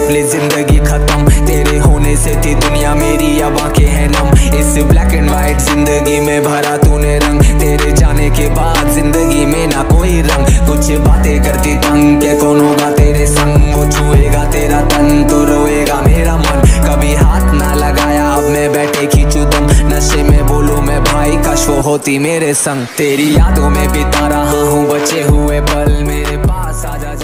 Simply जिंदगी खत्म, तेरे होने से थी दुनिया मेरी अब आंखें हैं नम। इस ब्लैक एंड व्हाइट जिंदगी में भरा तूने रंग, तेरे जाने के बाद जिंदगी में ना कोई रंग। कुछ बातें करती तंग के कौन होगा तेरे संग, वो छुएगा तेरा तन तो रोएगा मेरा मन। कभी हाथ ना लगाया अब मैं बैठे खींचू दम, नशे में बोलूं मैं भाई काश वो होती मेरे संग। तेरी यादों में बिता रहा हूँ बचे हुए पल, मेरे पास आजा।